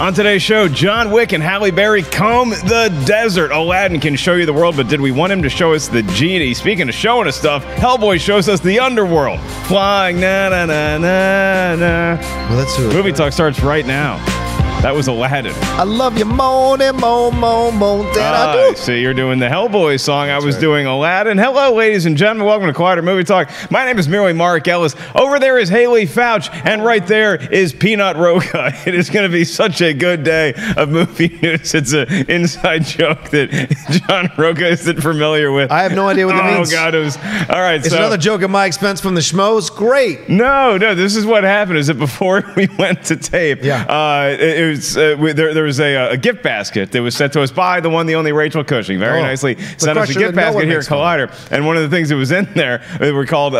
On today's show, John Wick and Halle Berry comb the desert. Aladdin can show you the world, but did we want him to show us the genie? Speaking of showing us stuff, Hellboy shows us the underworld. Flying, na-na-na-na-na. Well, that's Movie Talk starts right now. That was Aladdin. I love you, moan and moan, moan, moan. I do. So you're doing the Hellboy song. I was doing Aladdin. Hello, ladies and gentlemen. Welcome to Collider Movie Talk. My name is merely Mark Ellis. Over there is Haley Fouch, and right there is Peanut Roca. It is going to be such a good day of movie news. It's an inside joke that John Roca isn't familiar with. I have no idea what that means. Oh, God. It was... All right, it's another joke at my expense from the Schmoes. Great. No. This is what happened. Is that before we went to tape, there was a gift basket that was sent to us by the one, the only Rachel Cushing. Very nicely sent us a gift basket here at Collider. And one of the things that was in there, they were called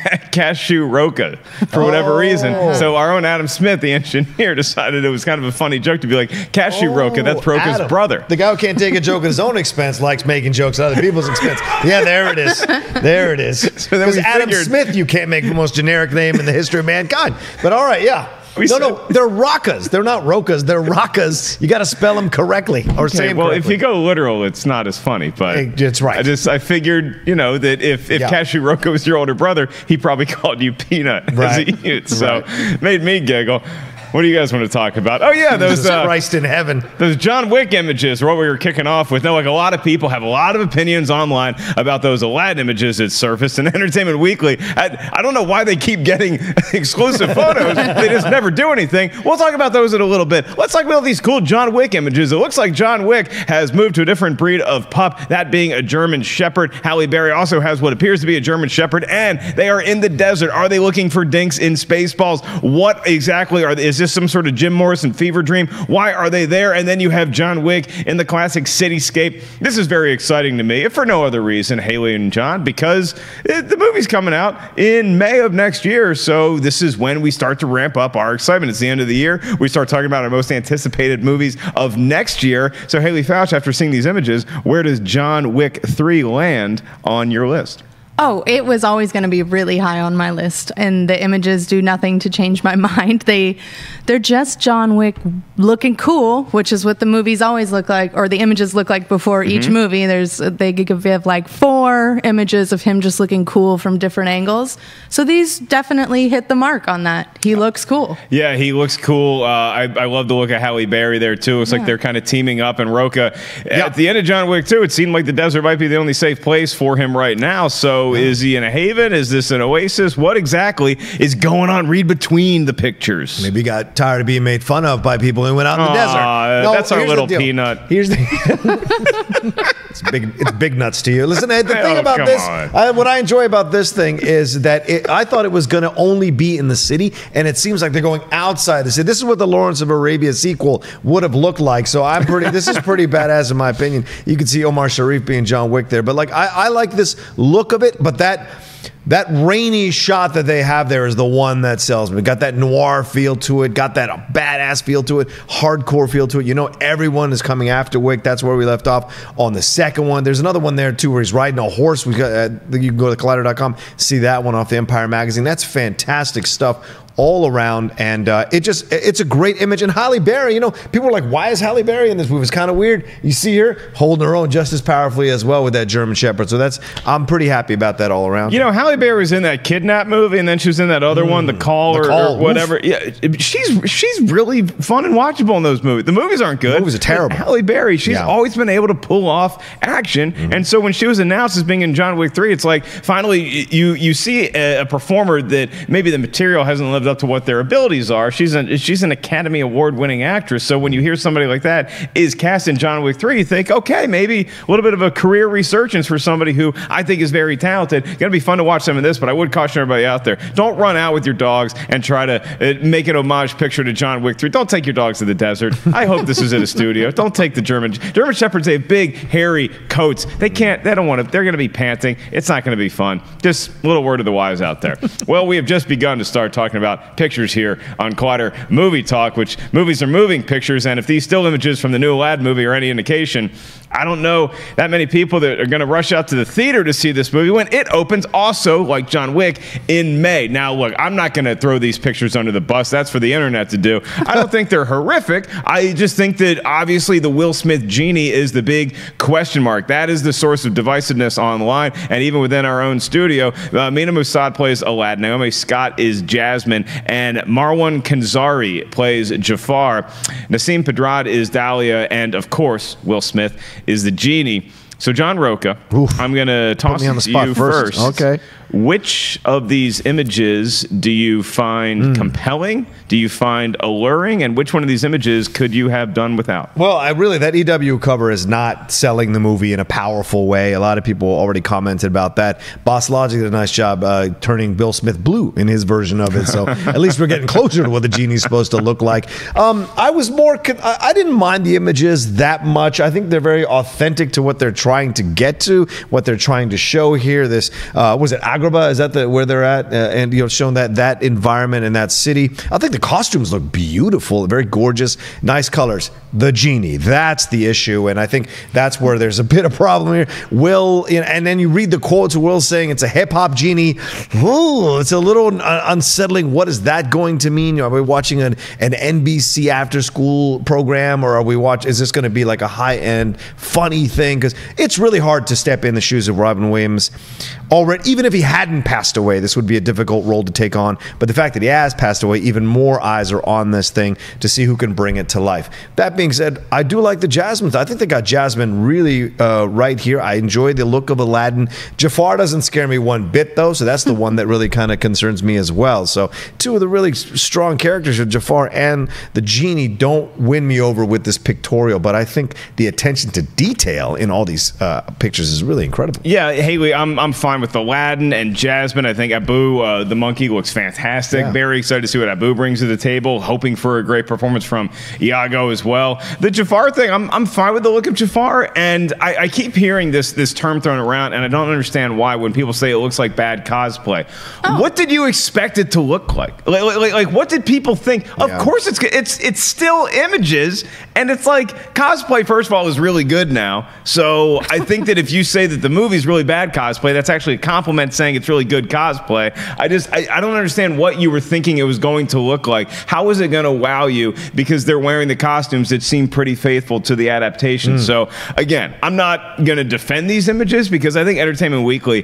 Cashew Roca for whatever reason. So our own Adam Smith, the engineer, decided it was kind of a funny joke to be like, Cashew Roca, that's Roca's brother. The guy who can't take a joke at his own expense likes making jokes at other people's expense. Yeah, there it is. There it is. Because Adam Smith, you can't make the most generic name in the history of mankind. But all right, yeah. No, they're Rocas. They're not Rocas. They're Rocas. You got to spell them correctly or say them correctly. If you go literal, it's not as funny. But it's right. I figured, that if Cashew Roca was your older brother, he probably called you Peanut as a youth. So made me giggle. What do you guys want to talk about? Oh, yeah, those Christ in heaven. Those John Wick images are what we were kicking off with. A lot of people have a lot of opinions online about those Aladdin images that surfaced in Entertainment Weekly. I don't know why they keep getting exclusive photos. They just never do anything. We'll talk about those in a little bit. Let's talk about these cool John Wick images. It looks like John Wick has moved to a different breed of pup, that being a German Shepherd. Halle Berry also has what appears to be a German Shepherd, and they are in the desert. Are they looking for dinks in Spaceballs? What exactly is this some sort of Jim Morrison fever dream? Why are they there? And then you have John Wick in the classic cityscape. This is very exciting to me, if for no other reason, Haley and John, because the movie's coming out in May of next year. So this is when we start to ramp up our excitement. It's the end of the year. We start talking about our most anticipated movies of next year. So Haley Fouch, after seeing these images, where does John Wick 3 land on your list? Oh, it was always going to be really high on my list, and the images do nothing to change my mind. They're just John Wick looking cool, which is what the movies always look like, or the images look like before each movie. They give like 4 images of him just looking cool from different angles. So these definitely hit the mark on that. He looks cool. Yeah, he looks cool. I love the look of Halle Berry there too. It's like they're kind of teaming up, and Roca. At the end of John Wick 2, it seemed like the desert might be the only safe place for him right now. So is he in a haven? Is this an oasis? What exactly is going on? Read between the pictures. Maybe he got tired of being made fun of by people who went out in the desert. No, that's our little Peanut. Here's the it's big nuts to you. Listen, the thing about this, what I enjoy about this thing is that I thought it was going to only be in the city, and it seems like they're going outside the city. This is what the Lawrence of Arabia sequel would have looked like. So this is pretty badass in my opinion. You can see Omar Sharif being John Wick there, but like I like this look of it, but that rainy shot that they have there is the one that sells me. Got that noir feel to it, got that badass feel to it, hardcore feel to it. Everyone is coming after Wick. That's where we left off on the second one. There's another one there too where he's riding a horse. You can go to Collider.com, see that one off the Empire magazine. That's fantastic stuff all around, and it's a great image. And Halle Berry, people are like, why is Halle Berry in this movie? It's kind of weird. You see her holding her own just as powerfully as well with that German Shepherd. So I'm pretty happy about that all around. Halle Berry was in that Kidnap movie, and then she was in that other one, The Call or whatever. Oof. Yeah, she's really fun and watchable in those movies. The movies aren't good. The movies are terrible. But Halle Berry, she's always been able to pull off action, and so when she was announced as being in John Wick 3, it's like finally you see a performer that maybe the material hasn't lived up to what their abilities are. She's an Academy Award-winning actress, so when you hear somebody like that is cast in John Wick 3, you think, okay, maybe a little bit of a career resurgence for somebody who I think is very talented. Gonna be fun to watch some of this, but I would caution everybody out there, don't run out with your dogs and try to make an homage picture to John Wick 3. Don't take your dogs to the desert. I hope this is in a studio. Don't take the German Shepherds. They have big, hairy coats. They're gonna be panting. It's not gonna be fun. Just a little word of the wise out there. Well, we have just begun to start talking about pictures here on Collider Movie Talk, which movies are moving pictures, and if these still images from the new Aladdin movie are any indication, I don't know that many people that are going to rush out to the theater to see this movie when it opens also also, like John Wick, in May. Now, look, I'm not going to throw these pictures under the bus. That's for the internet to do. I don't think they're horrific. I just think that obviously the Will Smith genie is the big question mark. That is the source of divisiveness online and even within our own studio. Mina Mossad plays Aladdin. Naomi Scott is Jasmine. And Marwan Kenzari plays Jafar. Nasim Pedrad is Dahlia. And, of course, Will Smith is the genie. So, John Rocha, I'm going to toss it to you first. Okay. Which of these images do you find compelling? Do you find alluring? And which one of these images could you have done without? Well, that EW cover is not selling the movie in a powerful way. A lot of people already commented about that. Boss Logic did a nice job turning Will Smith blue in his version of it. So at least we're getting closer to what the genie's supposed to look like. I didn't mind the images that much. I think they're very authentic to what they're trying to get to, what they're trying to show here. This, was it Agrabah? Is that where they're at? And showing that environment in that city. I think the costumes look beautiful, very gorgeous, nice colors. The genie, that's the issue, and I think that's where there's a bit of problem here. Will, and then you read the quotes of Will saying it's a hip hop genie. Ooh, it's a little unsettling. What is that going to mean? Are we watching an NBC after school program, or is this going to be like a high end funny thing? Because it's really hard to step in the shoes of Robin Williams. Already, even if he hadn't passed away, this would be a difficult role to take on. But the fact that he has passed away, even more eyes are on this thing to see who can bring it to life. That being said, I do like the Jasmine. I think they got Jasmine really right here. I enjoy the look of Aladdin. Jafar doesn't scare me one bit, though, so that's the one that really kind of concerns me as well. So two of the really strong characters, Jafar and the genie, don't win me over with this pictorial, but I think the attention to detail in all these pictures is really incredible. Yeah, Haley, I'm fine with Aladdin and Jasmine. I think Abu, the monkey, looks fantastic. Yeah. Very excited to see what Abu brings to the table. Hoping for a great performance from Iago as well. The Jafar thing, I'm fine with the look of Jafar, and I keep hearing this term thrown around, and I don't understand why when people say it looks like bad cosplay. Oh. What did you expect it to look like? Like what did people think? Of course it's still images, and it's like cosplay, first of all, is really good now. So I think that if you say that the movie's really bad cosplay, that's actually a compliment saying it's really good cosplay. I don't understand what you were thinking it was going to look like. How is it going to wow you? Because they're wearing the costumes that seem pretty faithful to the adaptation. So again, I'm not going to defend these images because I think Entertainment Weekly,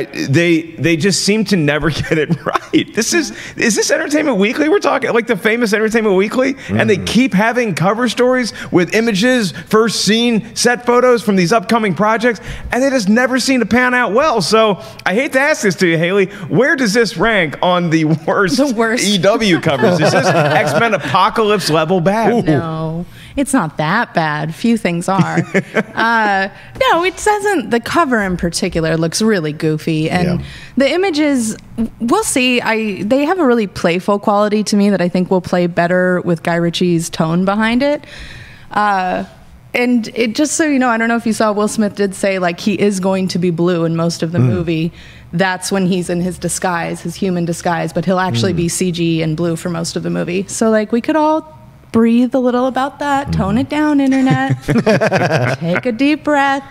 they just seem to never get it right. Is this Entertainment Weekly we're talking? Like the famous Entertainment Weekly? And they keep having cover stories with images, first scene, set photos from these upcoming projects, and they just never seem to pan out well. So I hate to ask this to you, Haley. Where does this rank on the worst EW covers? Is this X-Men Apocalypse level bad? Ooh. No, it's not that bad. Few things are. No, it doesn't. The cover in particular looks really goofy, and the images, we'll see. They have a really playful quality to me that I think will play better with Guy Ritchie's tone behind it. And it, just so you know, I don't know if you saw, Will Smith did say like he is going to be blue in most of the movie. That's when he's in his disguise, his human disguise, but he'll actually be CG and blue for most of the movie. So like we could all breathe a little about that, tone it down, internet, take a deep breath.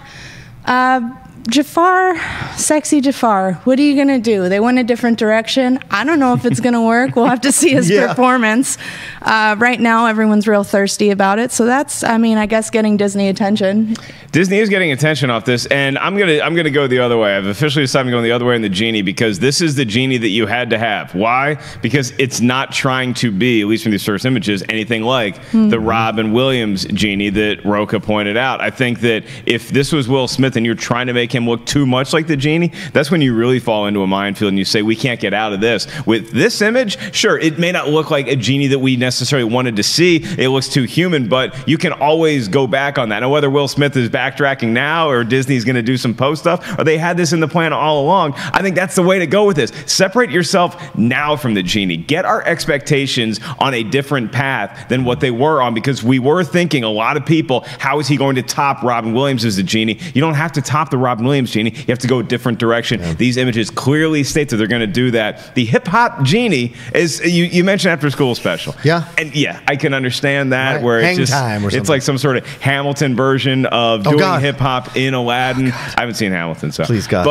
Jafar, sexy Jafar, what are you going to do? They went a different direction. I don't know if it's going to work. We'll have to see his performance. Right now, everyone's real thirsty about it. So that's, I guess, getting Disney attention. Disney is getting attention off this, and I'm gonna go the other way. I've officially decided I'm going the other way in the genie because this is the genie that you had to have. Why? Because it's not trying to be, at least from these first images, anything like the Robin Williams genie that Rocha pointed out. I think that if this was Will Smith and you're trying to make him look too much like the genie, that's when you really fall into a minefield and you say, we can't get out of this. With this image, sure, it may not look like a genie that we necessarily wanted to see. It looks too human, but you can always go back on that. Now, whether Will Smith is backtracking now or Disney's going to do some post stuff, or they had this in the plan all along, I think that's the way to go with this. Separate yourself now from the genie. Get our expectations on a different path than what they were on, because we were thinking, a lot of people, how is he going to top Robin Williams as the genie? You don't have to top the Robin Williams genie. You have to go a different direction. Yeah. These images clearly state that they're going to do that. The hip-hop genie is, you mentioned After School Special. Yeah. And yeah, I can understand that, right. where Hang time or it's like some sort of Hamilton version of doing hip-hop in Aladdin. I haven't seen Hamilton, so. Please, God. But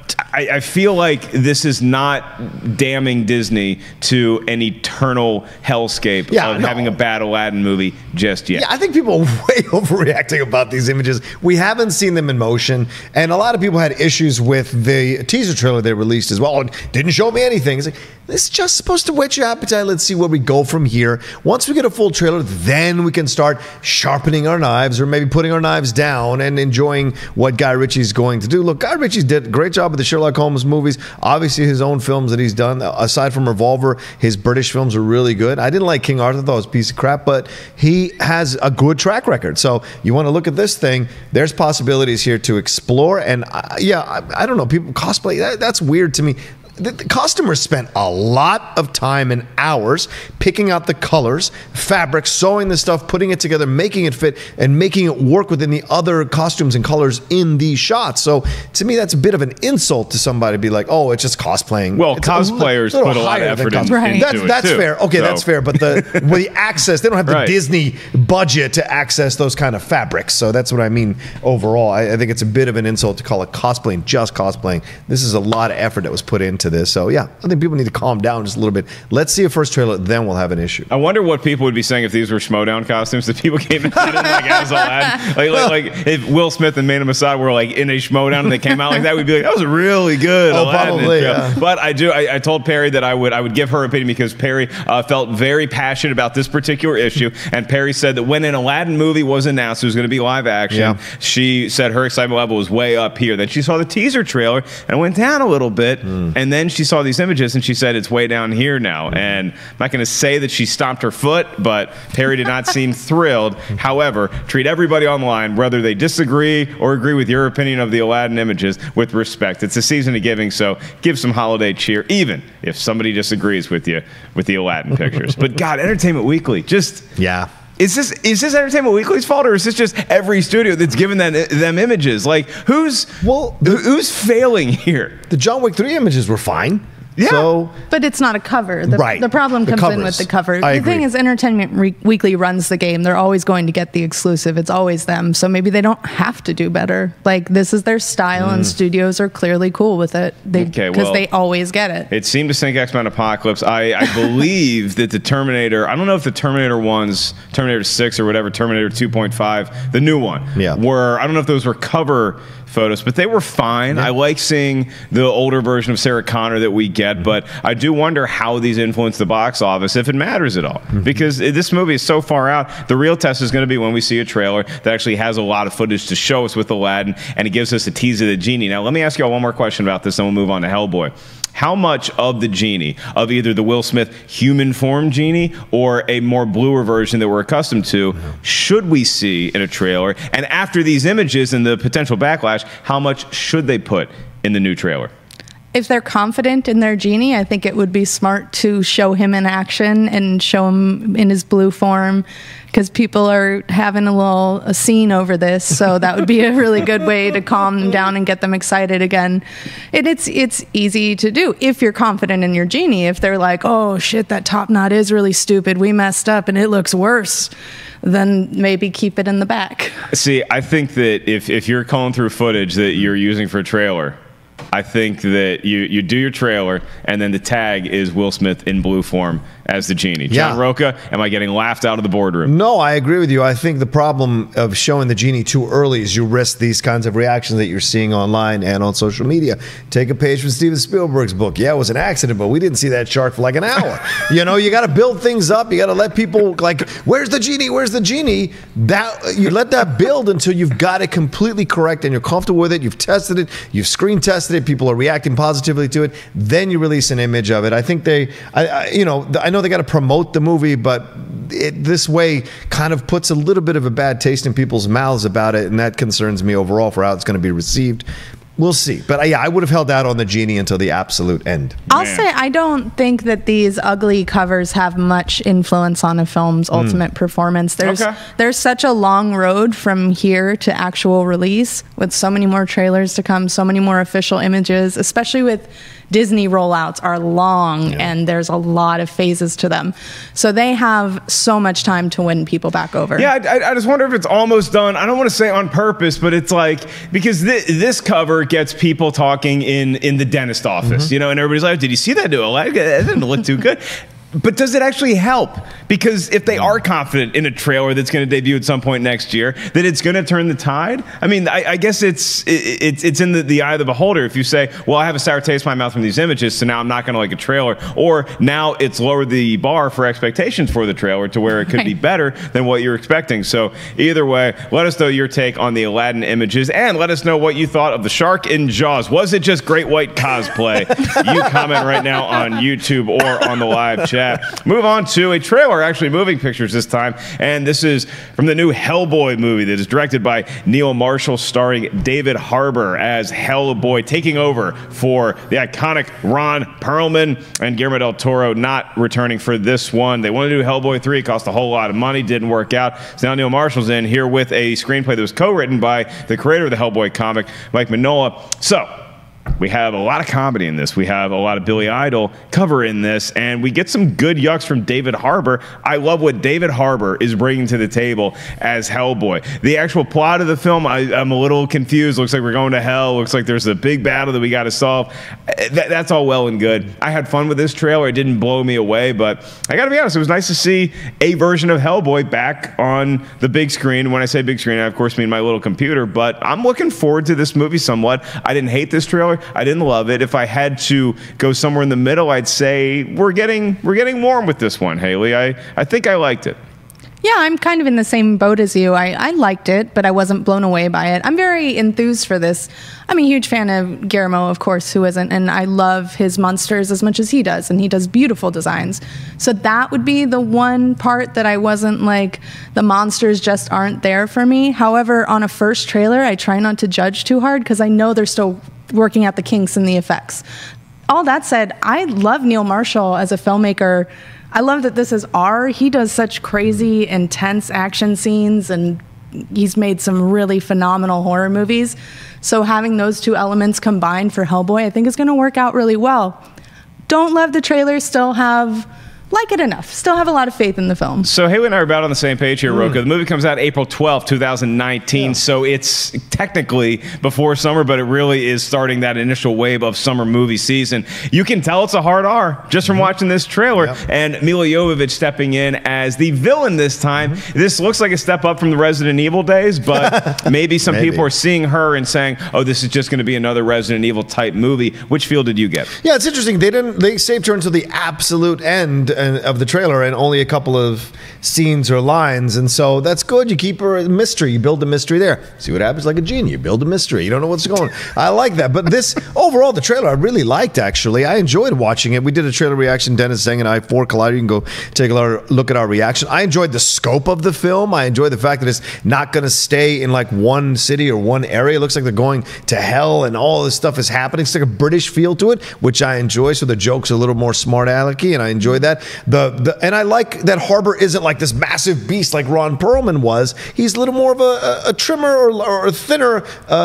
I feel like this is not damning Disney to an eternal hellscape of having a bad Aladdin movie just yet. Yeah, I think people are way overreacting about these images. We haven't seen them in motion, and a lot of people had issues with the teaser trailer they released as well. It didn't show me anything. It's like, this is just supposed to whet your appetite. Let's see where we go from here. Once we get a full trailer, then we can start sharpening our knives or maybe putting our knives down and enjoying what Guy Ritchie's going to do. Look, Guy Ritchie did a great job with the Sherlock Holmes movies. Obviously, his own films that he's done, aside from Revolver, his British films are really good. I didn't like King Arthur, I thought it was a piece of crap, but he has a good track record. So you want to look at this thing, there's possibilities here to explore. And I don't know, people cosplay, that's weird to me. The customers spent a lot of time and hours picking out the colors, fabrics, sewing the stuff, putting it together, making it fit, and making it work within the other costumes and colors in these shots. So to me, that's a bit of an insult to somebody to be like, oh, it's just cosplaying. Well, cosplayers put a lot of effort into it. That's fair. Okay, so. That's fair. But the access, they don't have the Disney budget to access those kind of fabrics. So that's what I mean overall. I think it's a bit of an insult to call it cosplaying, just cosplaying. This is a lot of effort that was put into this. So yeah, I think people need to calm down just a little bit. Let's see a first trailer, then we'll have an issue. I wonder what people would be saying if these were Schmodown costumes that people came in like as Aladdin. Like if Will Smith and Mena Masad were like in a Schmodown and they came out like that, we'd be like, that was really good. Aladdin. Probably. Yeah. But I told Perry that I would give her opinion because Perry felt very passionate about this particular issue, and Perry said that when an Aladdin movie was announced, it was going to be live action. She said her excitement level was way up here. Then she saw the teaser trailer and it went down a little bit, and then she saw these images and she said it's way down here now. And I'm not going to say that she stomped her foot, but Perry did not seem thrilled. However, treat everybody online, whether they disagree or agree with your opinion of the Aladdin images, with respect. It's a season of giving, so give some holiday cheer, even if somebody disagrees with you with the Aladdin pictures. But God, Entertainment Weekly, just... Yeah. Is this Entertainment Weekly's fault, or is this just every studio that's given them images? Like, who's failing here? The John Wick 3 images were fine. Yeah. So, but it's not a cover. The problem comes in with the cover. The thing is, Entertainment Weekly runs the game. They're always going to get the exclusive. It's always them. So maybe they don't have to do better. Like, this is their style, and studios are clearly cool with it. Because they always get it. It seemed to sink X-Men Apocalypse. I believe that the Terminator, I don't know if the Terminator 1's, Terminator 6 or whatever, Terminator 2.5, the new one, I don't know if those were cover photos, but they were fine. I like seeing the older version of Sarah Connor that we get, but I do wonder how these influence the box office, if it matters at all. Because this movie is so far out, the real test is going to be when we see a trailer that actually has a lot of footage to show us with Aladdin, and it gives us a tease of the genie. Now, let me ask you all one more question about this, then we'll move on to Hellboy. How much of the genie, of either the Will Smith human form genie or a more bluer version that we're accustomed to, should we see in a trailer? And after these images and the potential backlash, how much should they put in the new trailer? If they're confident in their genie, I think it would be smart to show him in action and show him in his blue form, because people are having a scene over this. So that would be a really good way to calm them down and get them excited again. And it's easy to do if you're confident in your genie. If they're like, oh shit, that top knot is really stupid, we messed up and it looks worse, then maybe keep it in the back. See, I think that if you're calling through footage that you're using for a trailer, I think that you do your trailer, and then the tag is Will Smith in blue form as the genie. John Roca, am I getting laughed out of the boardroom? No, I agree with you. I think the problem of showing the genie too early is you risk these kinds of reactions that you're seeing online and on social media. Take a page from Steven Spielberg's book. Yeah, it was an accident, but we didn't see that shark for like an hour. You got to build things up. You got to let people like, where's the genie? Where's the genie? That you let that build until you've got it completely correct and you're comfortable with it. You've tested it. You've screen tested it. People are reacting positively to it. Then you release an image of it. I think I know they got to promote the movie, but this way kind of puts a little bit of a bad taste in people's mouths about it, and that concerns me overall for how it's going to be received. We'll see. But I would have held out on the genie until the absolute end. I'll say I don't think that these ugly covers have much influence on a film's ultimate performance. There's such a long road from here to actual release, with so many more trailers to come, so many more official images, especially with Disney rollouts are long and there's a lot of phases to them. So they have so much time to win people back over. Yeah, I just wonder if it's almost done. I don't want to say on purpose, but it's like, because this cover gets people talking in the dentist office, and everybody's like, did you see that new Aladdin? That didn't look too good. But does it actually help? Because if they are confident in a trailer that's going to debut at some point next year, that it's going to turn the tide. I mean, I guess it's in the eye of the beholder. If you say, well, I have a sour taste in my mouth from these images, so now I'm not going to like a trailer, or now it's lowered the bar for expectations for the trailer to where it could be better than what you're expecting. So either way, let us know your take on the Aladdin images, and let us know what you thought of the shark in Jaws. Was it just great white cosplay? You comment right now on YouTube or on the live chat. Move on to a trailer, actually moving pictures this time, and this is from the new Hellboy movie that is directed by Neil Marshall, starring David Harbour as Hellboy, taking over for the iconic Ron Perlman, and Guillermo del Toro not returning for this one. They wanted to do Hellboy 3, it cost a whole lot of money, didn't work out. So now Neil Marshall's in here with a screenplay that was co-written by the creator of the Hellboy comic, Mike Mignola. So we have a lot of comedy in this. We have a lot of Billy Idol cover in this, and we get some good yucks from David Harbour. I love what David Harbour is bringing to the table as Hellboy. The actual plot of the film, I'm a little confused. Looks like we're going to hell. Looks like there's a big battle that we got to solve. That's all well and good. I had fun with this trailer. It didn't blow me away, but I got to be honest, it was nice to see a version of Hellboy back on the big screen. When I say big screen, I of course mean my little computer, but I'm looking forward to this movie somewhat. I didn't hate this trailer. I didn't love it. If I had to go somewhere in the middle, I'd say we're getting warm with this one, Haley. I think I liked it. Yeah, I'm kind of in the same boat as you. I liked it, but I wasn't blown away by it. I'm very enthused for this. I'm a huge fan of Guillermo, of course, who isn't, and I love his monsters as much as he does, and he does beautiful designs. So that would be the one part that I wasn't like, the monsters just aren't there for me. However, on a first trailer, I try not to judge too hard because I know they're still working out the kinks and the effects. All that said, I love Neil Marshall as a filmmaker. I love that this is R. He does such crazy, intense action scenes, and he's made some really phenomenal horror movies. So having those two elements combined for Hellboy, I think is going to work out really well. Don't love the trailer, still like it enough. Still have a lot of faith in the film. So Haley and I are about on the same page here, Roka. The movie comes out April 12th, 2019, so it's technically before summer, but it really is starting that initial wave of summer movie season. You can tell it's a hard R just from watching this trailer, and Milla Jovovich stepping in as the villain this time. This looks like a step up from the Resident Evil days, but maybe some people are seeing her and saying, oh, this is just going to be another Resident Evil type movie. Which feel did you get? Yeah, it's interesting. They saved her until the absolute end of the trailer and only a couple of scenes or lines, and so that's good. You keep her a mystery. You build a mystery there. See what happens like a genie. You build a mystery. You don't know what's going on. I like that. But this overall, the trailer I really liked, actually. I enjoyed watching it. We did a trailer reaction, Dennis Zeng and I, for Collider. You can go take a look at our reaction. I enjoyed the scope of the film. I enjoyed the fact that it's not going to stay in like one city or one area. It looks like they're going to hell and all this stuff is happening. It's like a British feel to it, which I enjoy. So the joke's a little more smart alecky, and I enjoyed that. And I like that Harbour isn't like this massive beast like Ron Perlman was. He's a little more of a trimmer or a thinner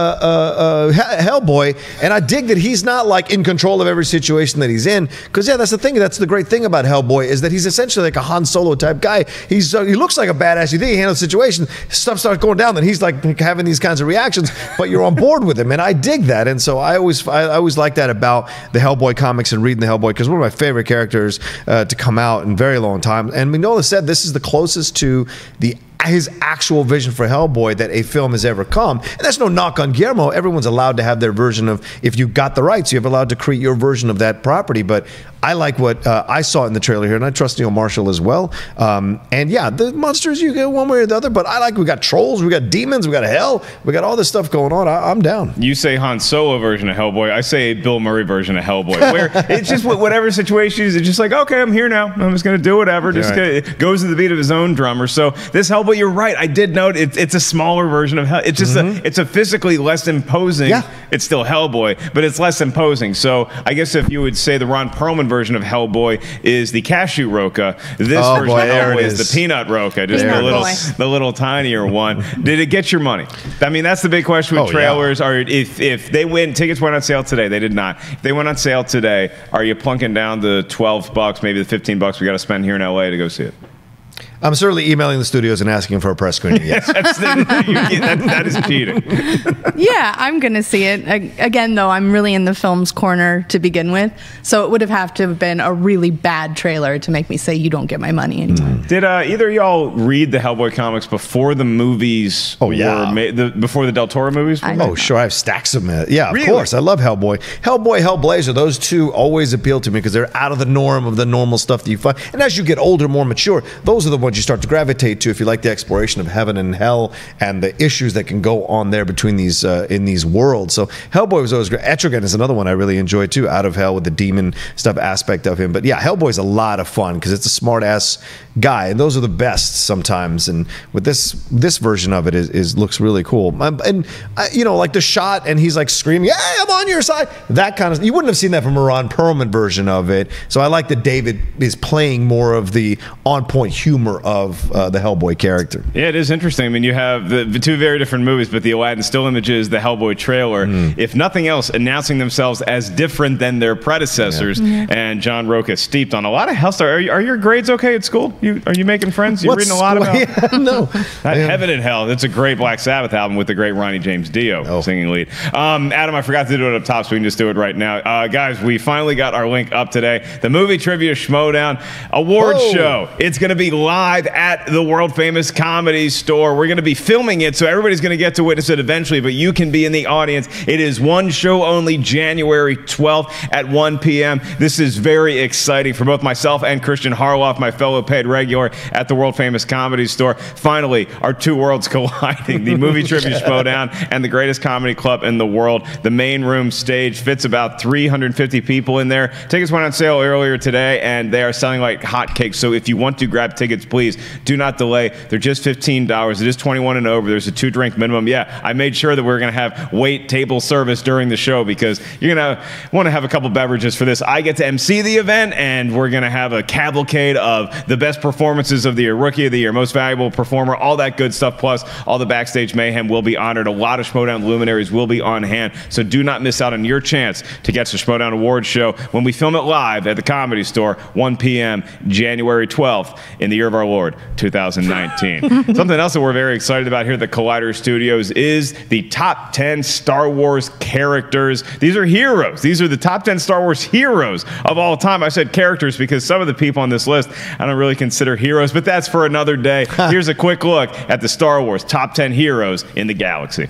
Hellboy, and I dig that he's not like in control of every situation that he's in. Because yeah, that's the thing. That's the great thing about Hellboy, is that he's essentially like a Han Solo type guy. He looks like a badass. You think he handles the situation, stuff starts going down, then he's like having these kinds of reactions, but you're on board with him, and I dig that. And so I always like that about the Hellboy comics and reading the Hellboy, because one of my favorite characters to come out in a very long time. And Mignola said this is the closest to his actual vision for Hellboy that a film has ever come. And that's no knock on Guillermo. Everyone's allowed to have their version of, if you got the rights, you're allowed to create your version of that property. But I like what I saw in the trailer here, and I trust Neil Marshall as well. And yeah, the monsters, you get one way or the other, but I like, we got trolls, we got demons, we got hell, we got all this stuff going on. I'm down. You say Han Solo version of Hellboy, I say Bill Murray version of Hellboy, where it's just whatever situation is, it's just like, okay, I'm here now. I'm just going to do whatever. Just it goes to the beat of his own drummer. So this Hellboy but you're right. I did note it's a smaller version of Hell. It's just it's a physically less imposing. Yeah. It's still Hellboy, but it's less imposing. So I guess if you would say the Ron Perlman version of Hellboy is the cashew Roca, this version of Hellboy is the peanut Roca, just the little tinier one. Did it get your money? I mean, that's the big question with trailers. Or if they win, tickets went on sale today. They did not. If they went on sale today, are you plunking down the $12, maybe the $15 we got to spend here in LA to go see it? I'm certainly emailing the studios and asking for a press screening. Yes, that is cheating. Yeah, I'm going to see it. Again, though, I'm really in the film's corner to begin with, so it would have to have been a really bad trailer to make me say you don't get my money anymore. Did either of y'all read the Hellboy comics before the movies? Were made, before the Del Toro movies? Sure. I have stacks of them. Yeah, of course. I love Hellboy. Hellboy, Hellblazer, those two always appeal to me because they're out of the norm of the normal stuff that you find. And as you get older, more mature, those are the ones you start to gravitate to if you like the exploration of heaven and hell and the issues that can go on there between these in these worlds. So Hellboy was always great. Etrigan is another one I really enjoyed too, out of hell with the demon stuff aspect of him. But yeah, Hellboy's a lot of fun because it's a smart ass guy, and those are the best sometimes. And with this version of it is looks really cool. And you know, like the shot, and he's like screaming, "Hey, I'm on your side!" That kind of, you wouldn't have seen that from a Ron Perlman version of it. So I like that David is playing more of the on point humor of the Hellboy character. Yeah, it is interesting. I mean, you have the two very different movies, but the Aladdin still images, the Hellboy trailer, if nothing else, announcing themselves as different than their predecessors. And John Roca steeped on a lot of Hellstar. Are your grades okay at school? Are you making friends? You're reading a lot about No. Heaven and Hell. It's a great Black Sabbath album with the great Ronnie James Dio singing lead. Adam, I forgot to do it up top, so we can just do it right now. Guys, we finally got our link up today. The Movie Trivia Schmodown Award Show. It's going to be live at the world famous Comedy Store. We're going to be filming it, so everybody's going to get to witness it eventually, but you can be in the audience. It is one show only, January 12th at 1 p.m. This is very exciting for both myself and Christian Harloff, my fellow paid regular at the world famous Comedy Store. Finally, our two worlds colliding, the Movie Trivia Schmodown and the greatest comedy club in the world. The main room stage fits about 350 people in there. Tickets went on sale earlier today, and they are selling like hotcakes, so if you want to grab tickets, please do not delay. They're just $15. It is 21 and over. There's a 2-drink minimum. Yeah, I made sure that we're going to have wait table service during the show because you're going to want to have a couple beverages for this. I get to MC the event, and we're going to have a cavalcade of the best performances of the year, Rookie of the Year, Most Valuable Performer, all that good stuff, plus all the backstage mayhem will be honored. A lot of Schmodown luminaries will be on hand, so do not miss out on your chance to catch the Schmodown Awards show when we film it live at the Comedy Store, 1 p.m., January 12th, in the year of our Lord, 2019. Something else that we're very excited about here at the Collider Studios is the top 10 Star Wars characters. These are heroes. These are the top 10 Star Wars heroes of all time. I said characters because some of the people on this list I don't really consider heroes, but that's for another day. Here's a quick look at the Star Wars top 10 heroes in the galaxy.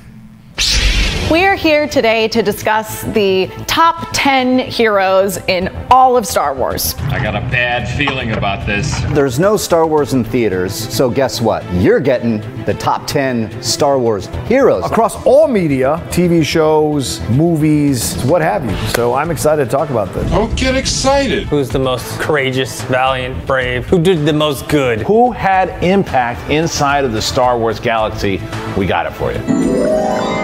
We're here today to discuss the top 10 heroes in all of Star Wars. I got a bad feeling about this. There's no Star Wars in theaters, so guess what? You're getting the top 10 Star Wars heroes. Across all media, TV shows, movies, what have you. So I'm excited to talk about this. Don't get excited. Who's the most courageous, valiant, brave? Who did the most good? Who had impact inside of the Star Wars galaxy? We got it for you.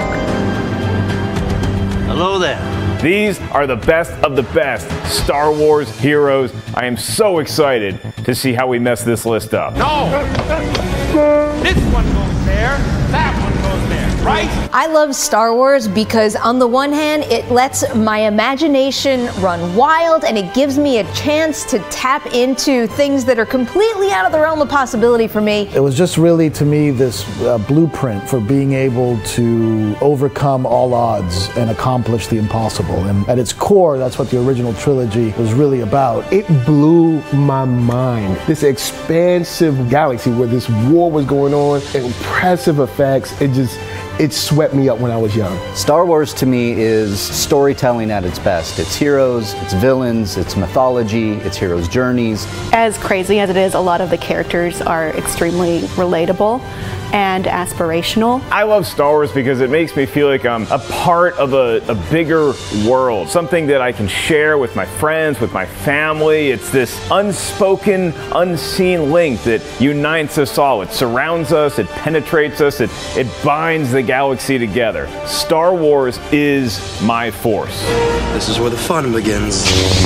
Hello there. These are the best of the best Star Wars heroes. I am so excited to see how we mess this list up. No! This one goes there, that one goes there, right? I love Star Wars because on the one hand, it lets my imagination run wild and it gives me a chance to tap into things that are completely out of the realm of possibility for me. It was just really, to me, this blueprint for being able to overcome all odds and accomplish the impossible. And at its core, that's what the original trilogy was really about. It blew my mind. This expansive galaxy where this war was going on, impressive effects, it swept me up when I was young. Star Wars to me is storytelling at its best. It's heroes, it's villains, it's mythology, it's heroes' journeys. As crazy as it is, a lot of the characters are extremely relatable. and aspirational. I love Star Wars because it makes me feel like I'm a part of a bigger world, something that I can share with my friends, with my family. It's this unspoken, unseen link that unites us all. It surrounds us, it penetrates us, it binds the galaxy together. Star Wars is my force. This is where the fun begins.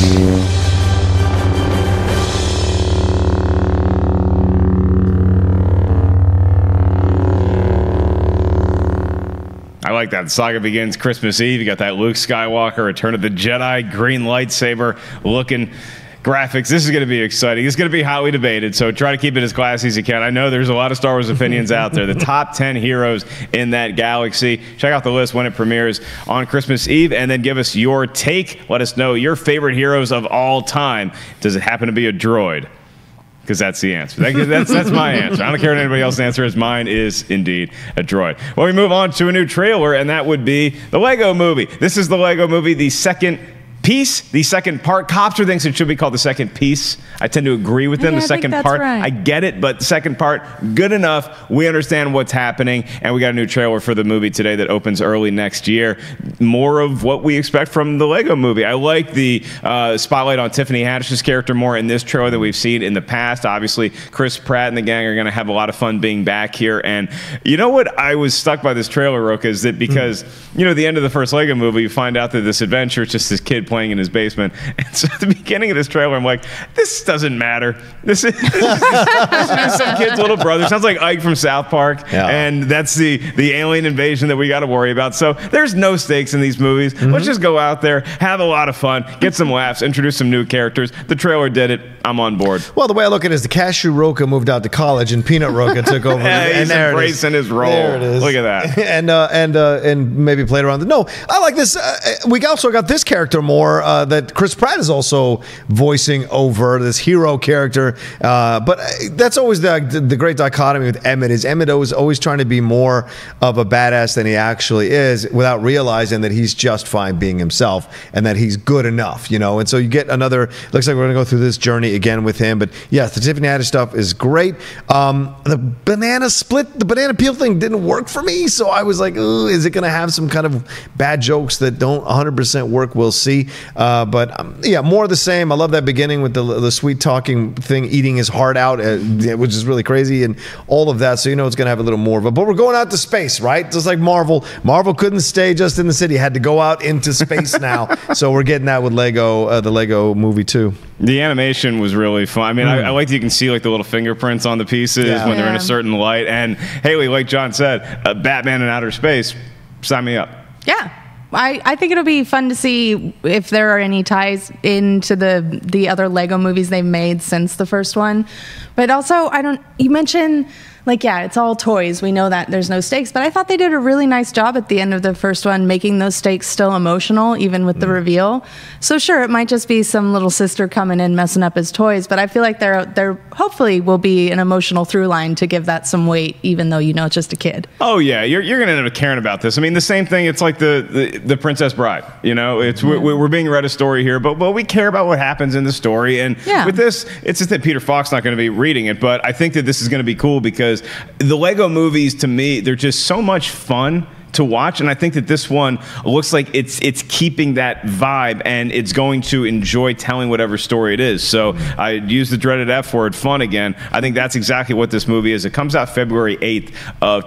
I like that. The saga begins Christmas Eve. You got that Luke Skywalker, Return of the Jedi, green lightsaber looking graphics. This is going to be exciting. It's going to be hotly debated, so try to keep it as classy as you can. I know there's a lot of Star Wars opinions out there. The top 10 heroes in that galaxy. Check out the list when it premieres on Christmas Eve, and then give us your take. Let us know your favorite heroes of all time. Does it happen to be a droid? Because that's the answer. That's my answer. I don't care what anybody else's answer is. Mine is indeed a droid. Well, we move on to a new trailer, and that would be the Lego Movie. This is the Lego Movie, the second piece, the second part. Copster thinks it should be called the second piece. I tend to agree with them. Yeah, the second part, right. I get it, but the second part, good enough. We understand what's happening, and we got a new trailer for the movie today that opens early next year. More of what we expect from the Lego Movie. I like the spotlight on Tiffany Haddish's character more in this trailer than we've seen in the past. Obviously, Chris Pratt and the gang are going to have a lot of fun being back here. And you know what? I was stuck by this trailer, Roka, is that because, you know, at the end of the first Lego Movie, you find out that this adventure is just this kid playing in his basement. And so at the beginning of this trailer, I'm like, this doesn't matter. This is some kid's little brother. Sounds like Ike from South Park. Yeah. And that's the alien invasion that we got to worry about. So there's no stakes in these movies. Let's just go out there, have a lot of fun, get some laughs, introduce some new characters. The trailer did it. I'm on board. Well, the way I look at it is the Cashew Roka moved out to college and Peanut Roka took over. Yeah, he's embracing his role. There it is. Look at that. and maybe played around. No, I like this. We also got this character more that Chris Pratt is also voicing over, this hero character. But that's always the great dichotomy with Emmett is Emmett is always trying to be more of a badass than he actually is without realizing that he's just fine being himself and that he's good enough, you know. And so you get another, looks like we're going to go through this journey again with him. But yes, the Tiffany Haddish stuff is great. The banana peel thing didn't work for me. So I was like, ooh, is it going to have some kind of bad jokes that don't 100% work? We'll see. But yeah, more of the same. I love that beginning with the sweet talking thing, eating his heart out, which is really crazy, and all of that. So you know it's going to have a little more of it. But we're going out to space, right? Just like Marvel. Marvel couldn't stay just in the city; had to go out into space now. So we're getting that with Lego, the Lego Movie too. The animation was really fun. I mean, I like that you can see like the little fingerprints on the pieces when they're in a certain light. And Haley, like John said, Batman in outer space. Sign me up. Yeah. I think it'll be fun to see if there are any ties into the other Lego movies they've made since the first one. But also, you mentioned, like, yeah, it's all toys. We know that there's no stakes, but I thought they did a really nice job at the end of the first one, making those stakes still emotional, even with the reveal. So sure, it might just be some little sister coming in messing up his toys, but I feel like there hopefully will be an emotional through line to give that some weight, even though you know it's just a kid. Oh yeah, you're going to end up caring about this. I mean, the same thing. It's like the Princess Bride. You know, it's we're being read a story here, but we care about what happens in the story. And with this, it's just that Peter Falk's not going to be reading it, but I think that this is going to be cool because the Lego movies, to me, they're just so much fun to watch, and I think that this one looks like it's keeping that vibe, and it's going to enjoy telling whatever story it is. So I use the dreaded F word, fun again. I think that's exactly what this movie is. It comes out February 8th of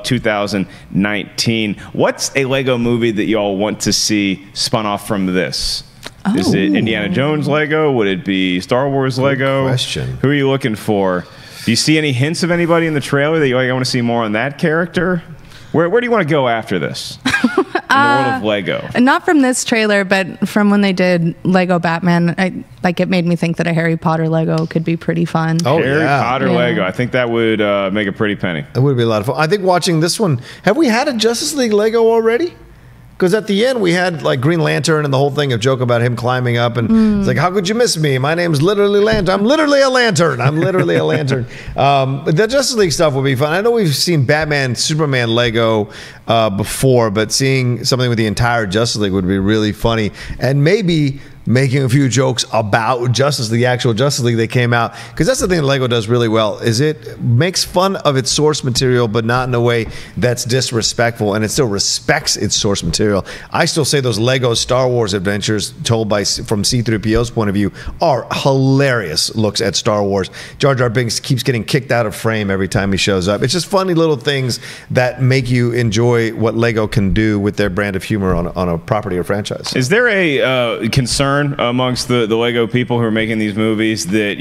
2019. What's a Lego movie that you all want to see spun off from this? Is it Indiana Jones Lego? Would it be Star Wars Lego? Good question. Who are you looking for? Do you see any hints of anybody in the trailer that you like? I want to see more on that character. Where do you want to go after this? In the world of Lego. Not from this trailer, but from when they did Lego Batman. It made me think that a Harry Potter Lego could be pretty fun. Oh, Harry Potter Lego. I think that would make a pretty penny. It would be a lot of fun. I think watching this one, have we had a Justice League Lego already? Because at the end, we had like Green Lantern and the whole thing of joke about him climbing up. And it's like, how could you miss me? My name's literally Lantern. I'm literally a lantern. I'm literally a lantern. The Justice League stuff would be fun. I know we've seen Batman, Superman Lego before, but seeing something with the entire Justice League would be really funny. And maybe making a few jokes about Justice League, the actual Justice League that came out. Because that's the thing that Lego does really well, is it makes fun of its source material, but not in a way that's disrespectful, and it still respects its source material. I still say those Lego Star Wars adventures told from C-3PO's point of view are hilarious looks at Star Wars. Jar Jar Binks keeps getting kicked out of frame every time he shows up. It's just funny little things that make you enjoy what Lego can do with their brand of humor on a property or franchise. Is there a concern amongst the Lego people who are making these movies that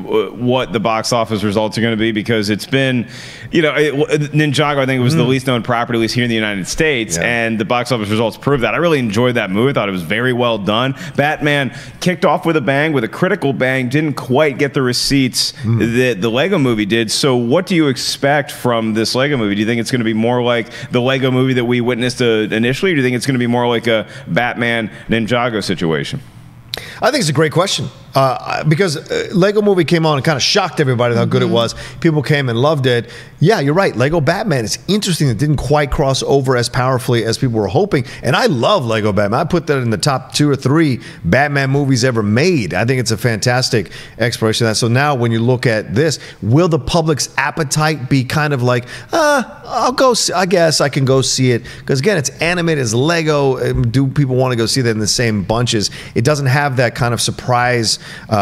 what the box office results are going to be? Because it's been, Ninjago, I think it was the least known property, at least here in the United States, and the box office results prove that. I really enjoyed that movie. I thought it was very well done. Batman kicked off with a bang, with a critical bang, didn't quite get the receipts that the Lego movie did. So what do you expect from this Lego movie? Do you think it's going to be more like the Lego movie that we witnessed initially, or do you think it's going to be more like a Batman Ninjago situation? I think it's a great question. Because Lego Movie came on and kind of shocked everybody how good it was. People came and loved it. Yeah, you're right. Lego Batman is interesting. It didn't quite cross over as powerfully as people were hoping. And I love Lego Batman. I put that in the top 2 or 3 Batman movies ever made. I think it's a fantastic exploration of that. So now when you look at this, will the public's appetite be kind of like, I'll go, I guess I can go see it. Because again, it's animated as Lego. Do people want to go see that in the same bunches? It doesn't have that kind of surprise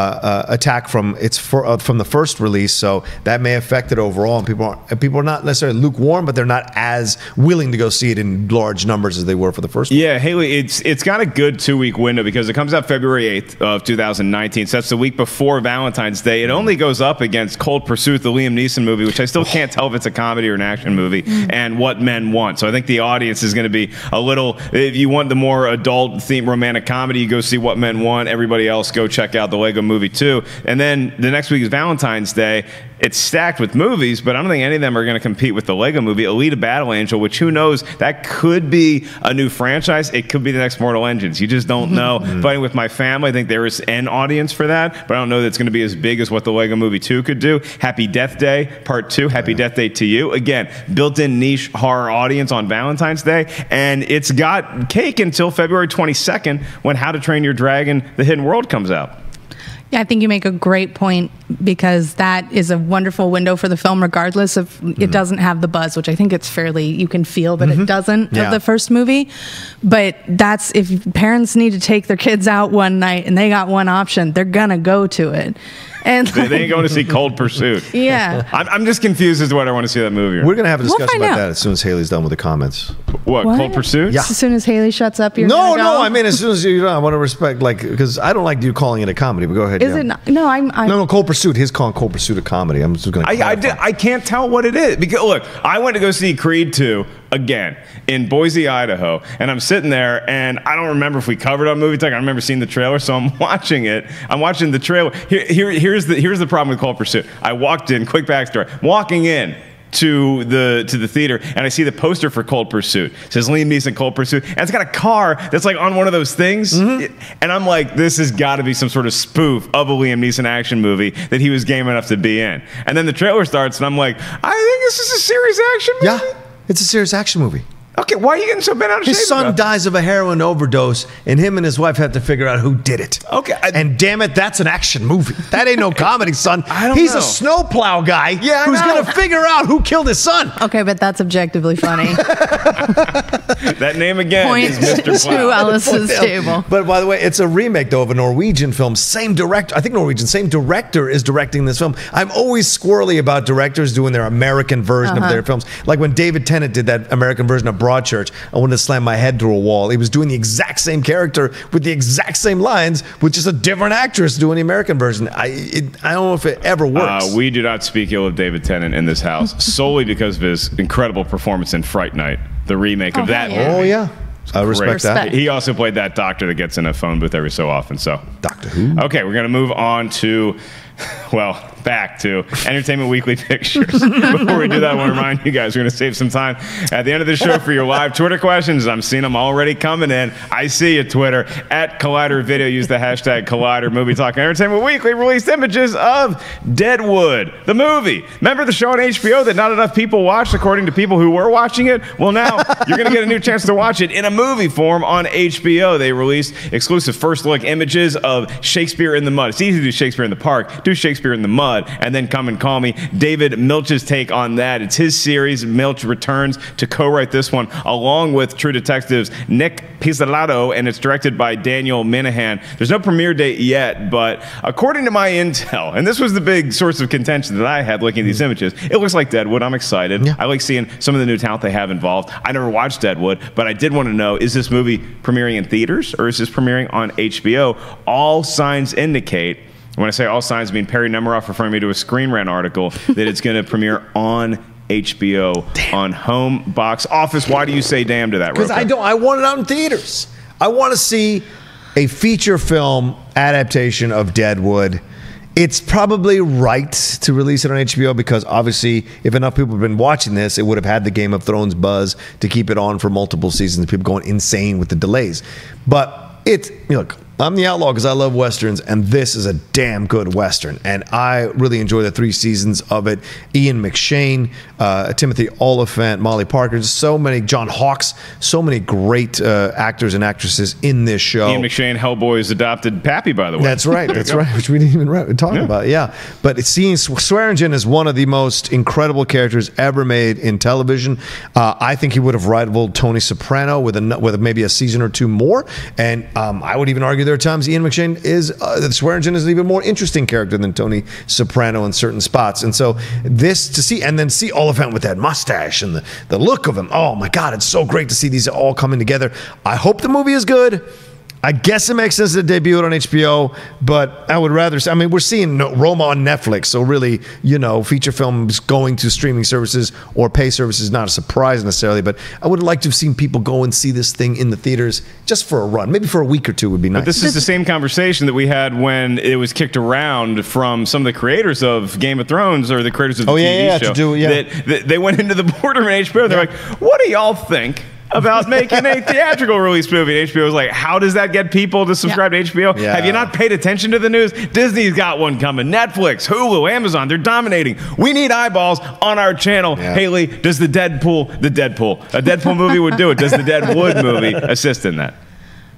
attack from the first release, so that may affect it overall. And people are not necessarily lukewarm, but they're not as willing to go see it in large numbers as they were for the first one. Yeah, Haley, it's got a good 2-week window because it comes out February 8th of 2019, so that's the week before Valentine's Day. It only goes up against Cold Pursuit, the Liam Neeson movie, which I still can't tell if it's a comedy or an action movie, and What Men Want. So I think the audience is going to be a little, if you want the more adult themed romantic comedy, you go see What Men Want. Everybody else, go check out the Lego Movie 2. And then the next week is Valentine's Day. It's stacked with movies, but I don't think any of them are going to compete with the Lego Movie. Alita Battle Angel, which who knows, that could be a new franchise. It could be the next Mortal Engines. You just don't know. Fighting with My Family, I think there is an audience for that, but I don't know that it's going to be as big as what the Lego Movie 2 could do. Happy Death Day Part 2, Happy Death Day to You. Again, built-in niche horror audience on Valentine's Day, and it's got cake until February 22nd when How to Train Your Dragon: The Hidden World comes out. Yeah, I think you make a great point because that is a wonderful window for the film, regardless of it doesn't have the buzz, which I think it's fairly, you can feel that it doesn't of the first movie. But that's, if parents need to take their kids out one night and they got one option, they're going to go to it. And they ain't going to see Cold Pursuit. Yeah. I'm just confused as to what I want to see that movie. We're going to have a discussion about that as soon as Haley's done with the comments. What? Cold Pursuit? Yeah. As soon as Haley shuts up, you're No, gonna go? I mean, as soon as you're done, I want to respect, because I don't like you calling it a comedy, but go ahead. Is it not? No, No, Cold Pursuit. His calling Cold Pursuit a comedy. I'm just going to I can't tell what it is. Because, look, I went to go see Creed 2 again in Boise, Idaho, and I'm sitting there, and I don't remember if we covered on Movie Talk. I remember seeing the trailer, so I'm watching it. I'm watching the trailer. Here's the problem with Cold Pursuit. I walked in, quick backstory, walking in to the theater, and I see the poster for Cold Pursuit. It says Liam Neeson Cold Pursuit, and it's got a car that's like on one of those things, and I'm like, this has got to be some sort of spoof of a Liam Neeson action movie that he was game enough to be in. And then the trailer starts, and I'm like, I think this is a serious action movie. Yeah, it's a serious action movie. Okay, why are you getting so bent out of shape? His son dies of a heroin overdose, and him and his wife have to figure out who did it. Okay. And damn it, that's an action movie. That ain't no comedy, son. I don't He's know. a snowplow guy who's going to figure out who killed his son. Okay, but that's objectively funny. That name again Point is Mr. to Plow. Alice's table. But by the way, it's a remake, though, of a Norwegian film. Same director. I think Norwegian. Same director is directing this film. I'm always squirrely about directors doing their American version of their films. Like when David Tennant did that American version of Broadchurch, I wanted to slam my head through a wall. He was doing the exact same character with the exact same lines with just a different actress doing the American version. I don't know if it ever works. We do not speak ill of David Tennant in this house solely because of his incredible performance in Fright Night, the remake of that movie. Oh, yeah. I respect that. He also played that doctor that gets in a phone booth every so often. So Doctor Who. Okay, we're going to move on to well, back to Entertainment Weekly pictures. Before we do that, I want to remind you guys we're going to save some time at the end of the show for your live Twitter questions. I'm seeing them already coming in. I see you, Twitter, at Collider Video. Use the hashtag Collider Movie Talk. Entertainment Weekly released images of Deadwood, the movie. Remember the show on HBO that not enough people watched, according to people who were watching it? Well, now you're going to get a new chance to watch it in a movie form on HBO. They released exclusive first look images of Shakespeare in the Mud. It's easy to do Shakespeare in the Park. Do Shakespeare in the Mud, and then Come and Call Me. David Milch's take on that. It's his series. Milch returns to co-write this one along with True Detective's Nick Pizzolatto, and it's directed by Daniel Minahan. There's no premiere date yet, but according to my intel, and this was the big source of contention that I had looking at these images, it looks like Deadwood. I'm excited. Yeah. I like seeing some of the new talent they have involved. I never watched Deadwood, but I did want to know, is this movie premiering in theaters or is this premiering on HBO? All signs indicate, when I say all signs, I mean Perry Nemiroff referring me to a Screen Rant article, that it's going to premiere on HBO on home box office. Why do you say damn to that? Because I want it out in theaters. I want to see a feature film adaptation of Deadwood. It's probably right to release it on HBO because obviously if enough people have been watching this, it would have had the Game of Thrones buzz to keep it on for multiple seasons, people going insane with the delays. But look, I'm the outlaw because I love Westerns, and this is a damn good Western. And I really enjoy the 3 seasons of it. Ian McShane, Timothy Olyphant, Molly Parker, just so many, John Hawkes, so many great actors and actresses in this show. Ian McShane, Hellboy's adopted pappy, by the way. That's right, which we didn't even talk about, yeah. But seeing Swearingen is one of the most incredible characters ever made in television. I think he would have rivaled Tony Soprano with maybe a season or 2 more. And I would even argue there are times Ian McShane Swearingen is an even more interesting character than Tony Soprano in certain spots. And so see Oliphant with that mustache and the look of him. Oh my God, it's so great to see these all coming together. I hope the movie is good. I guess it makes sense to debut it on HBO, but I would rather say, I mean, we're seeing Roma on Netflix, so really, feature films going to streaming services or pay services is not a surprise necessarily, but I would like to have seen people go and see this thing in the theaters just for a run. Maybe for a week or 2 would be nice. But this is the same conversation that we had when it was kicked around from some of the creators of Game of Thrones or the creators of the TV show. That they went into the boardroom at HBO and they're like, what do y'all think about making a theatrical release movie? And HBO was like, how does that get people to subscribe to HBO? Yeah. Have you not paid attention to the news? Disney's got one coming. Netflix, Hulu, Amazon, they're dominating. We need eyeballs on our channel. Yeah. Haley, does a Deadpool movie would do it. Does the Deadwood movie assist in that?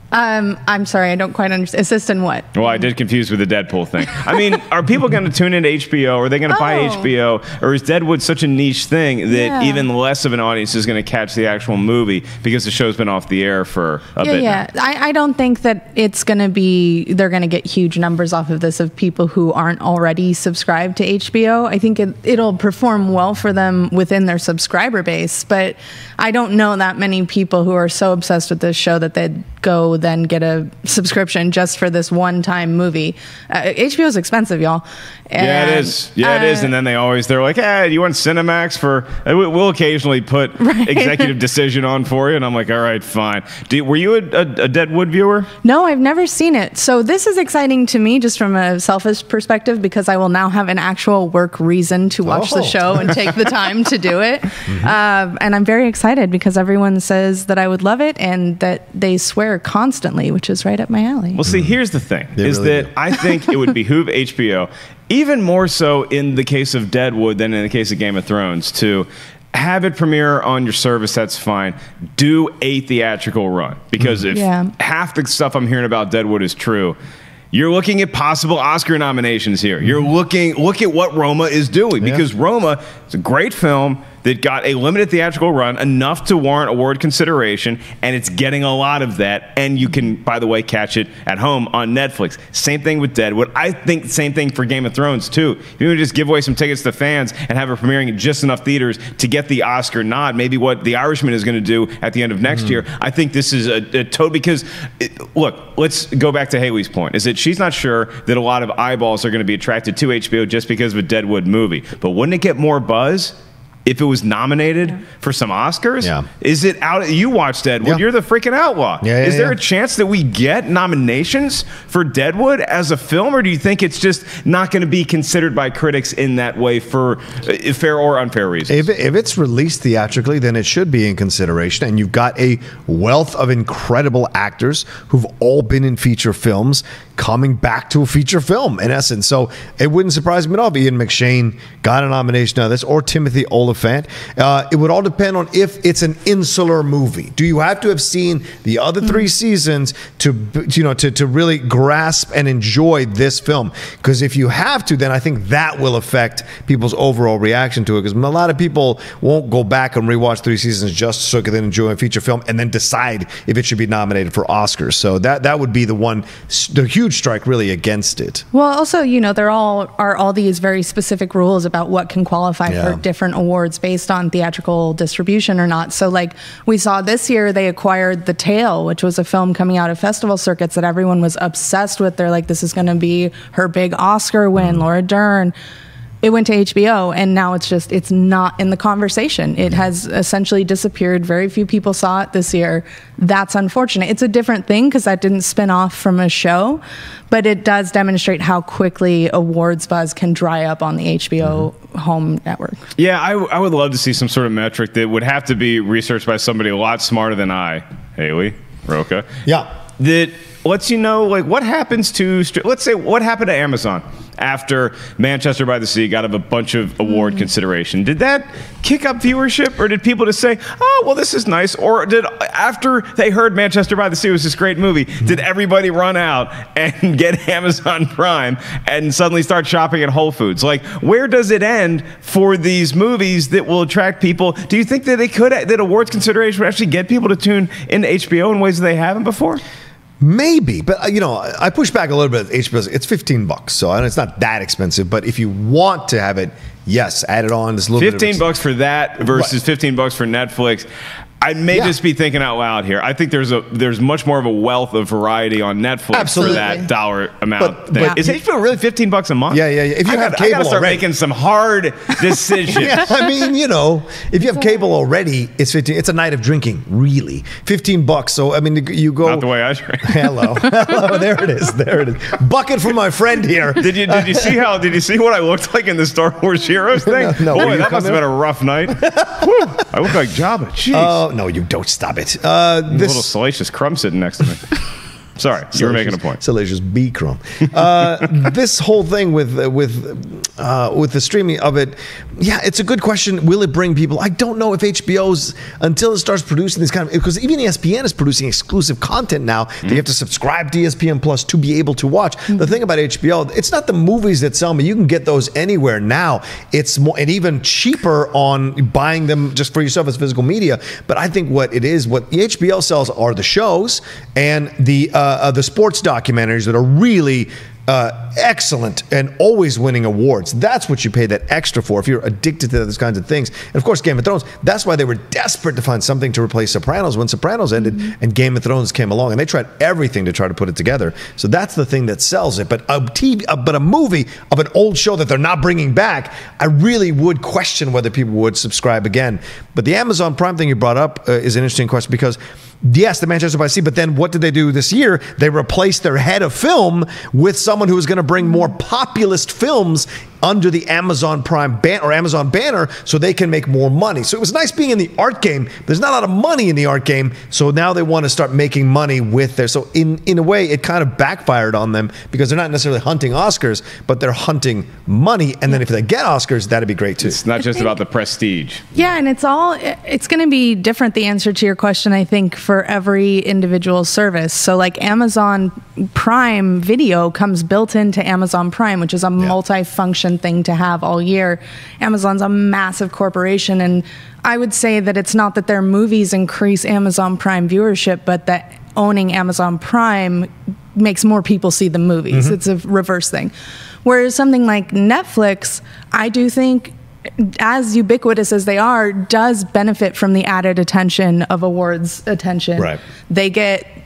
I'm sorry, I don't quite understand. Assist in what? Well, I did confuse with the Deadpool thing. I mean, are people going to tune into HBO? Are they going to buy HBO? Or is Deadwood such a niche thing that even less of an audience is going to catch the actual movie because the show's been off the air for a bit now? I don't think that it's going to be, they're going to get huge numbers off of this of people who aren't already subscribed to HBO. I think it'll perform well for them within their subscriber base, but I don't know that many people who are so obsessed with this show that they'd go then get a subscription just for this one-time movie. HBO is expensive, y'all. And, it is. Yeah, it is. And then they're like, hey, do you want Cinemax for? We'll occasionally put executive decision on for you, and I'm like, all right, fine. Were you a Deadwood viewer? No, I've never seen it. So this is exciting to me, just from a selfish perspective, because I will now have an actual work reason to watch the show and take the time to do it. And I'm very excited because everyone says that I would love it and that they swear constantly, which is right up my alley. Well, see, here's the thing, I think it would behoove HBO, even more so in the case of Deadwood than in the case of Game of Thrones, to have it premiere on your service. That's fine. Do a theatrical run, because if half the stuff I'm hearing about Deadwood is true, you're looking at possible Oscar nominations here. You're look at what Roma is doing, because Roma is a great film that got a limited theatrical run, enough to warrant award consideration, and it's getting a lot of that. And you can, by the way, catch it at home on Netflix. Same thing with Deadwood. I think the same thing for Game of Thrones, too. If you would just give away some tickets to fans and have it premiering in just enough theaters to get the Oscar nod, maybe what The Irishman is going to do at the end of next year, I think this is a total, because, look, let's go back to Haley's point, is that she's not sure that a lot of eyeballs are going to be attracted to HBO just because of a Deadwood movie. But wouldn't it get more buzz if it was nominated for some Oscars? Is it out? You watched Deadwood. You're the freaking outlaw. Is there a chance that we get nominations for Deadwood as a film, or do you think it's just not going to be considered by critics in that way for fair or unfair reasons? If it's released theatrically, then it should be in consideration. And you've got a wealth of incredible actors who've all been in feature films coming back to a feature film, in essence. So it wouldn't surprise me at all if Ian McShane got a nomination out of this, or Timothy Olyphant. It would all depend on if it's an insular movie. Do you have to have seen the other 3 seasons to really grasp and enjoy this film? Because if you have to, then I think that will affect people's overall reaction to it. Because a lot of people won't go back and rewatch 3 seasons just so they can enjoy a feature film and then decide if it should be nominated for Oscars. So that would be the huge strike really against it. Well, also, there are all these very specific rules about what can qualify for different awards based on theatrical distribution or not. So, like we saw this year, they acquired The Tale, which was a film coming out of festival circuits that everyone was obsessed with. They're like, this is going to be her big Oscar win, Laura Dern. It went to HBO, and now it's not in the conversation. It has essentially disappeared. Very few people saw it this year. That's unfortunate. It's a different thing because that didn't spin off from a show, but it does demonstrate how quickly awards buzz can dry up on the HBO home network. Yeah, I would love to see some sort of metric that would have to be researched by somebody a lot smarter than I, Haley Roca. Yeah. That lets you know, like, what happens to, let's say, what happened to Amazon after Manchester by the Sea got a bunch of award consideration? Did that kick up viewership, or did people just say, oh, well, this is nice? Or did, after they heard Manchester by the Sea was this great movie, did everybody run out and get Amazon Prime and suddenly start shopping at Whole Foods? Like, where does it end for these movies that will attract people? Do you think that that awards consideration would actually get people to tune into HBO in ways that they haven't before? Maybe, but I push back a little bit. HBO, it's $15, so it's not that expensive. But if you want to have it, yes, add it on. This little $15 for that versus $15 for Netflix. I may just be thinking out loud here. I think there's much more of a wealth of variety on Netflix for that dollar amount. Is HBO really $15 a month? Yeah. If you have cable, I gotta start making some hard decisions. I mean, if you have cable already, it's 15. It's a night of drinking, really. $15. So I mean, you go. Not the way I drink. Hello. There it is. Bucket for my friend here. Did you see what I looked like in the Star Wars Heroes thing? No. Boy, that must have been a rough night. I look like Jabba. Jeez. No, you don't. Stop it. This little salacious crumb sitting next to me. Sorry, you were making a point. Salacious bee crumb. This whole thing with the streaming of it, it's a good question. Will it bring people? I don't know if HBO's, until it starts producing this kind of, because even ESPN is producing exclusive content now that you have to subscribe to ESPN Plus to be able to watch. The thing about HBO, it's not the movies that sell me. You can get those anywhere now. It's more and even cheaper on buying them just for yourself as physical media. But I think what the HBO sells are the shows and the sports documentaries that are really excellent and always winning awards. That's what you pay that extra for if you're addicted to those kinds of things. And of course, Game of Thrones, that's why they were desperate to find something to replace Sopranos when Sopranos ended and Game of Thrones came along, and they tried everything to try to put it together. So that's the thing that sells it. But a movie of an old show that they're not bringing back, I really would question whether people would subscribe again. But the Amazon Prime thing you brought up is an interesting question because yes, the Manchester by the Sea, but then what did they do this year? They replaced their head of film with someone who was going to bring more populist films under the Amazon Prime or Amazon banner so they can make more money. So it was nice being in the art game. There's not a lot of money in the art game, so now they want to start making money with their... So in a way, it kind of backfired on them because they're not necessarily hunting Oscars, but they're hunting money. And then if they get Oscars, that'd be great too. It's not just about the prestige. Yeah, and it's going to be different, the answer to your question, I think, for every individual service. So like Amazon Prime Video comes built into Amazon Prime, which is a multi-function thing to have all year. Amazon's a massive corporation, and I would say that it's not that their movies increase Amazon Prime viewership, but that owning Amazon Prime makes more people see the movies. It's a reverse thing. Whereas something like Netflix, I do think, as ubiquitous as they are, does benefit from the added attention of awards attention. Right. They get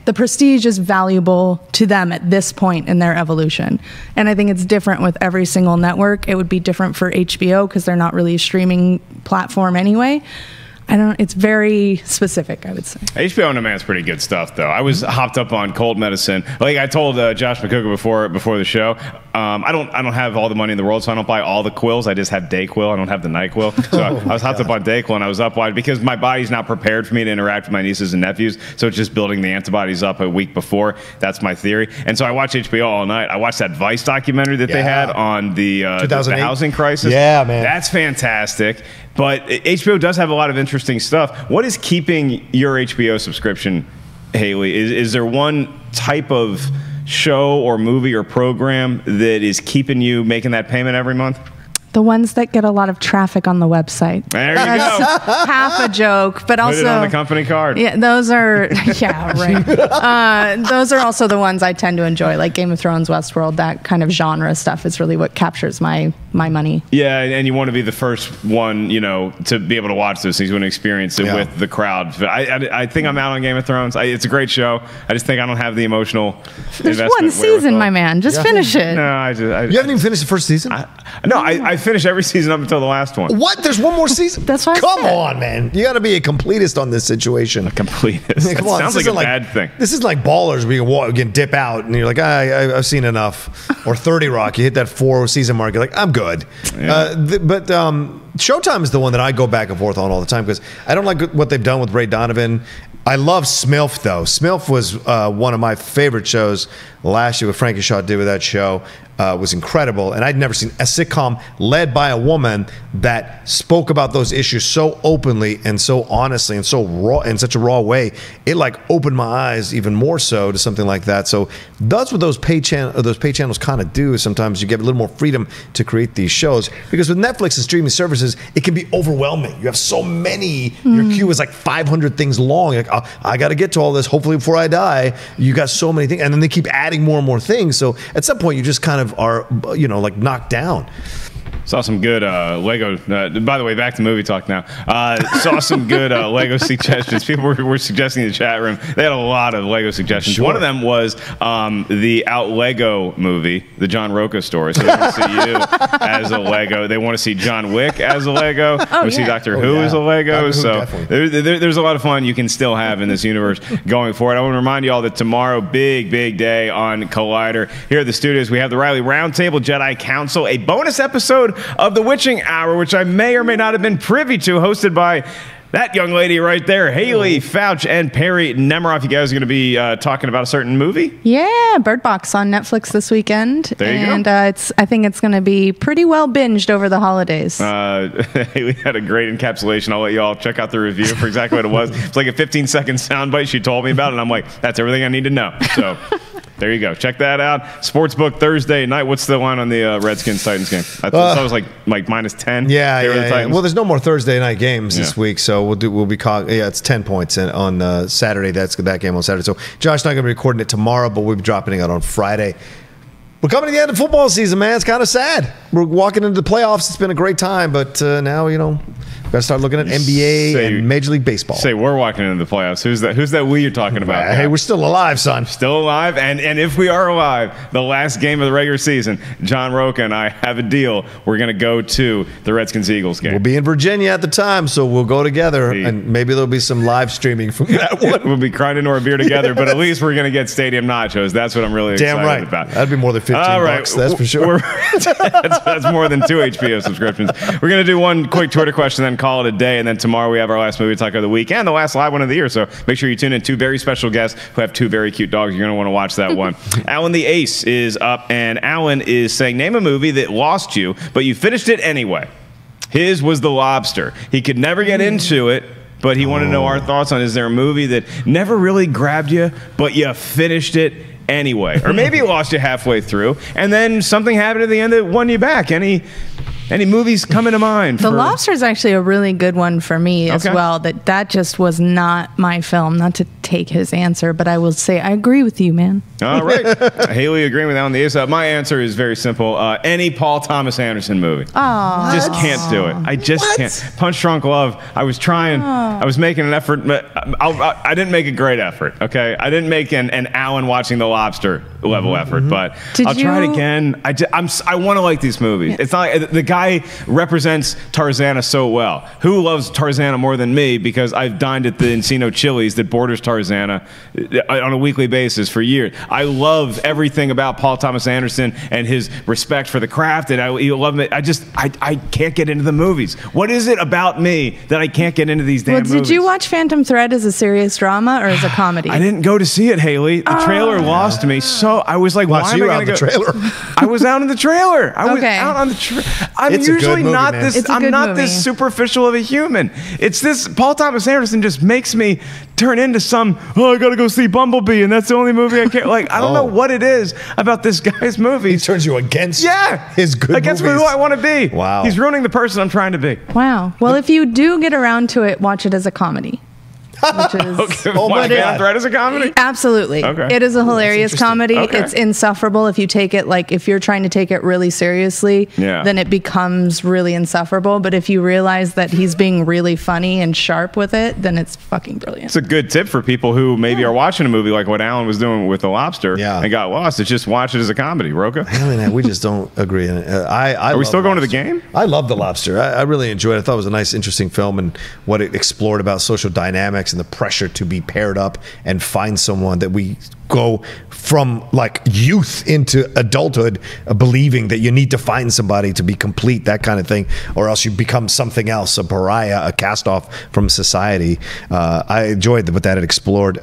the prestige is valuable to them at this point in their evolution. And I think it's different with every single network. It would be different for HBO because they're not really a streaming platform anyway. It's very specific, I would say. HBO On Demand's pretty good stuff, though. I was hopped up on Cold Medicine. Like I told Josh McCougar before the show, I don't have all the money in the world, so I don't buy all the quills. I just have Dayquil. I don't have the NyQuil. So I was hopped up on Dayquil, and I was up wide because my body's not prepared for me to interact with my nieces and nephews. So it's just building the antibodies up a week before. That's my theory. And so I watch HBO all night. I watched that Vice documentary that they had on the housing crisis. Yeah, man. That's fantastic. But HBO does have a lot of interesting stuff. What is keeping your HBO subscription, Haley? Is there one type of show or movie or program that is keeping you making that payment every month? The ones that get a lot of traffic on the website. There you go. Half a joke, but also put it on the company card. Yeah, those are right. Those are also the ones I tend to enjoy, like Game of Thrones, Westworld. That kind of genre stuff is really what captures my money. Yeah, and you want to be the first one, to be able to watch those things, you want to experience it with the crowd. But I think I'm out on Game of Thrones. It's a great show. I just think I don't have the emotional There's investment. one season, my man. Just finish it. No, you haven't even finished the first season? I finished every season up until the last one. What? There's one more season? That's why Come on, man. You got to be a completist on this situation. A completist? Come on. Sounds like a bad thing. This is like Ballers where you can dip out and you're like, I've seen enough. Or 30 Rock. You hit that 4-season mark. You're like, I'm good. Yeah. But Showtime is the one that I go back and forth on all the time because I don't like what they've done with Ray Donovan. I love Smilf, though. Smilf was one of my favorite shows last year. What Frankie Shaw did with that show was incredible. And I'd never seen a sitcom led by a woman that spoke about those issues so openly and so honestly and so raw in such a raw way. It opened my eyes even more so to something like that. So that's what those pay channels kind of do. Sometimes you get a little more freedom to create these shows because with Netflix and streaming services, it can be overwhelming. You have so many. Your queue is like 500 things long. Like, I got to get to all this hopefully before I die. You got so many things, and then they keep adding more and more things. So at some point, you just kind of are, knocked down. Saw some good Lego. By the way, back to movie talk now. Saw some good Lego suggestions. People were suggesting in the chat room. They had a lot of Lego suggestions. Sure. One of them was the Out Lego movie, the John Rocca story. So they want to see you as a Lego. They want to see John Wick as a Lego. They want to see Doctor Who as a Lego. So there's a lot of fun you can still have in this universe going forward. I want to remind you all that tomorrow, big day on Collider. Here at the studios, we have the Riley Roundtable Jedi Council, a bonus episode of The Witching Hour, which I may or may not have been privy to, hosted by that young lady right there, Haley Fouch and Perry Nemiroff. You guys are going to be talking about a certain movie? Yeah, Bird Box on Netflix this weekend. There you go. And I think it's going to be pretty well binged over the holidays. Haley had a great encapsulation. I'll let you all check out the review for exactly what it was. It's like a 15-second soundbite she told me about, and I'm like, that's everything I need to know. So there you go. Check that out. Sportsbook Thursday night. What's the line on the Redskins-Titans game? I thought it was like minus 10. Yeah. Well, there's no more Thursday night games this week, so we'll be caught. Yeah, it's 10 points on Saturday. That's that game on Saturday. So Josh and I are going to be recording it tomorrow, but we'll be dropping it out on Friday. We're coming to the end of football season, man. It's kind of sad. We're walking into the playoffs. It's been a great time, but now, we've got to start looking at NBA and Major League Baseball. Say we're walking into the playoffs. Who's that we you're talking about? Hey, we're still alive, son. Still alive. And if we are alive, the last game of the regular season, John Rocca and I have a deal. We're going to go to the Redskins-Eagles game. We'll be in Virginia at the time, so we'll go together, and maybe there'll be some live streaming from that one. We'll be crying into our beer together, but at least we're going to get stadium nachos. That's what I'm really excited about. That'd be more than $15, that's for sure. That's more than 2 HBO subscriptions. We're going to do one quick Twitter question, then call it a day, and then tomorrow we have our last movie talk of the week and the last live one of the year. So make sure you tune in. 2 very special guests who have 2 very cute dogs. You're going to want to watch that one. Alan the Ace is up, and Alan is saying, name a movie that lost you, but you finished it anyway. His was The Lobster. He could never get into it, but he wanted to know our thoughts on, is there a movie that never really grabbed you, but you finished it anyway? Or maybe it lost you halfway through, and then something happened at the end that won you back. Any Any movies coming to mind? The Lobster is actually a really good one for me as well. That just was not my film. Not to take his answer, but I will say I agree with you, man. All right. Haley agreeing with that on the ASAP. My answer is very simple. Any Paul Thomas Anderson movie. Oh, just can't do it. I just can't. Punch Drunk Love. I was trying. I was making an effort. But I didn't make a great effort. Okay, I didn't make an Alan watching The Lobster level effort. But I'll try it again. I want to like these movies. It's not like the guy represents Tarzana so well. Who loves Tarzana more than me? Because I've dined at the Encino Chili's that borders Tarzana on a weekly basis for years. I love everything about Paul Thomas Anderson and his respect for the craft, and I love it. I can't get into the movies. What is it about me that I can't get into these damn movies? Did you watch Phantom Thread as a serious drama or as a comedy? I didn't go to see it, Haley. The trailer lost me. So I was like, why am I going to go? Trailer. I was out in the trailer. I was out on the trailer. I'm usually not this. I'm not this superficial of a human. It's this. Paul Thomas Anderson just makes me turn into some. Oh, I got to go see Bumblebee, and that's the only movie I can't. Like, I don't know what it is about this guy's movies. He turns you against his good against movies. who I want to be. Wow. He's ruining the person I'm trying to be. Wow. Well, if you do get around to it, watch it as a comedy. Which is, Phantom Thread is a comedy? Absolutely. Okay. It is a hilarious comedy. Okay. It's insufferable if you take it, like, if you're trying to take it really seriously, then it becomes really insufferable. But if you realize that he's being really funny and sharp with it, then it's fucking brilliant. It's a good tip for people who maybe are watching a movie like what Alan was doing with The Lobster and got lost. It's just watch it as a comedy. Roka? We just don't agree. Are we still going to the game? I love The Lobster. I really enjoyed it. I thought it was a nice, interesting film and what it explored about social dynamics and the pressure to be paired up and find someone that we go from like youth into adulthood believing that you need to find somebody to be complete, that kind of thing, or else you become something else, a pariah, a cast off from society. I enjoyed what that had explored.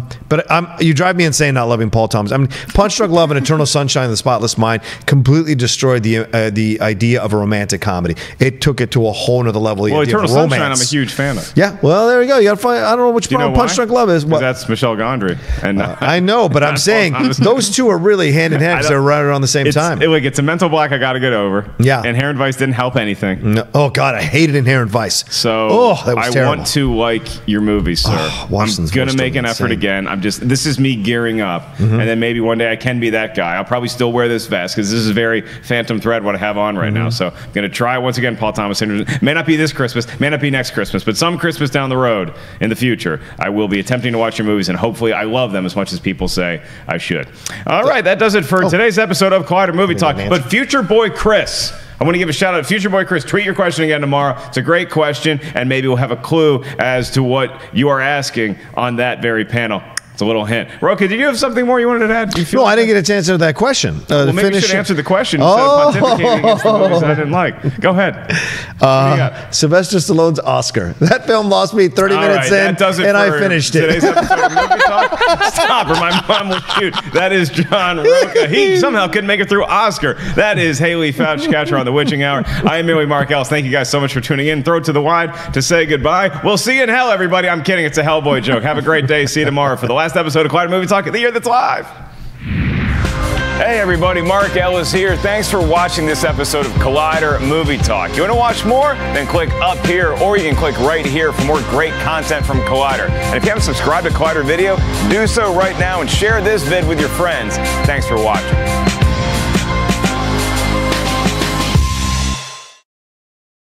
But you drive me insane not loving Paul Thomas. I mean, Punch Drunk Love and Eternal Sunshine of the Spotless Mind completely destroyed the idea of a romantic comedy. It took it to a whole nother level. Well, Eternal Sunshine I'm a huge fan of. Yeah, well, there you go. You gotta find, I don't know which one Punch Drunk Love is. That's Michelle Gondry. And I know, but I'm saying those two are really hand in hand because they're right around the same time. It's a mental block I got to get over. Yeah. Inherent Vice didn't help anything. No. Oh, God, I hated Inherent Vice. So that was terrible. Want to like your movies, sir. I'm going to make an effort again. This is me gearing up. And then maybe one day I can be that guy. I'll probably still wear this vest because this is very Phantom Thread what I have on right now. So I'm going to try once again Paul Thomas Anderson. May not be this Christmas, may not be next Christmas, but some Christmas down the road in the future, I will be attempting to watch your movies and hopefully I love them as much as people say I should. All right, that does it for today's episode of Collider Movie Talk. But Future Boy Chris, I want to give a shout out to Future Boy Chris. Tweet your question again tomorrow. It's a great question, and maybe we'll have a clue as to what you are asking on that very panel. It's a little hint. Roka, did you have something more you wanted to add? No, I didn't get a chance to answer that question. Well, maybe you should answer the question instead of pontificating against the movies I didn't like. Go ahead. Sylvester Stallone's Oscar. That film lost me 30 minutes in, and I finished it. Today's episode of Movie Talk. Stop, or my mom will shoot. That is John Roka. He somehow couldn't make it through Oscar. That is Haley Fouch-Catcher on The Witching Hour. I am Millie Markels. Thank you guys so much for tuning in. Throw it to the wide to say goodbye. We'll see you in hell, everybody. I'm kidding. It's a Hellboy joke. Have a great day. See you tomorrow for the last episode of Collider Movie Talk of the year that's live. Hey everybody, Mark Ellis here. Thanks for watching this episode of Collider Movie Talk. You want to watch more? Then click up here, or you can click right here for more great content from Collider. And if you haven't subscribed to Collider Video, do so right now and share this vid with your friends. Thanks for watching.